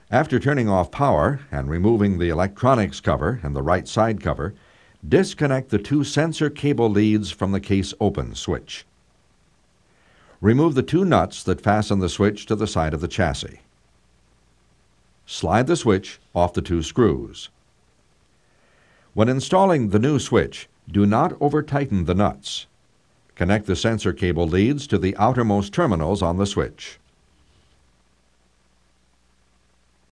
After turning off power and removing the electronics cover and the right side cover, disconnect the two sensor cable leads from the case open switch. Remove the two nuts that fasten the switch to the side of the chassis. Slide the switch off the two screws. When installing the new switch, do not over-tighten the nuts. Connect the sensor cable leads to the outermost terminals on the switch.